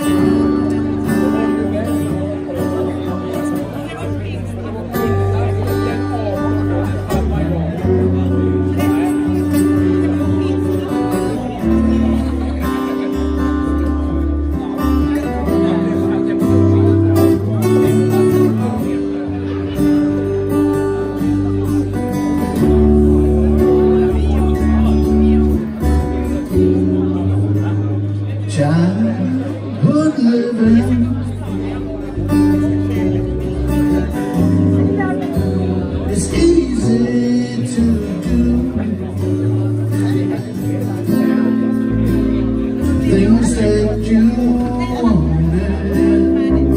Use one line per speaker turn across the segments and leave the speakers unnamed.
Childhood living, it's easy to do things that you wanted.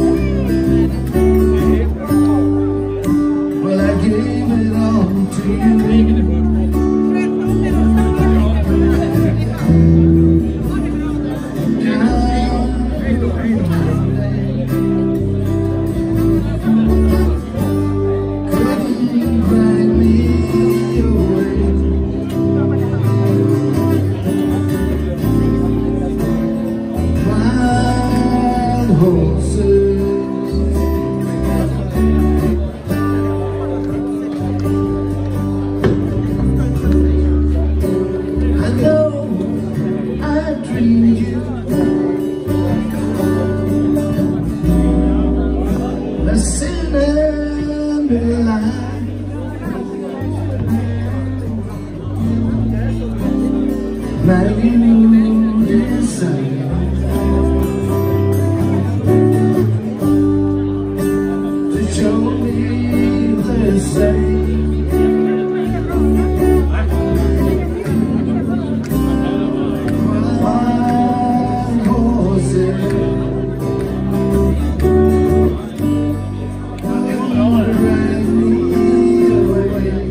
Well, I gave it all to you. Now you decide to show me the same. Wild horses drag me away.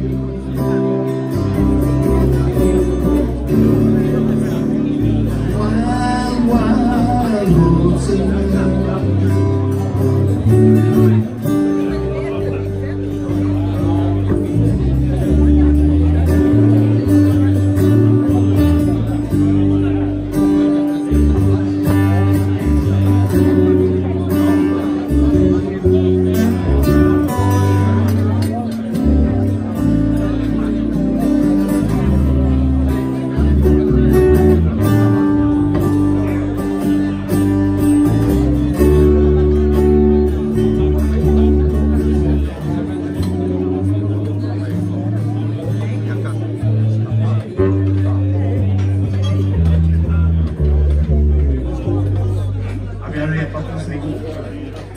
Había repasado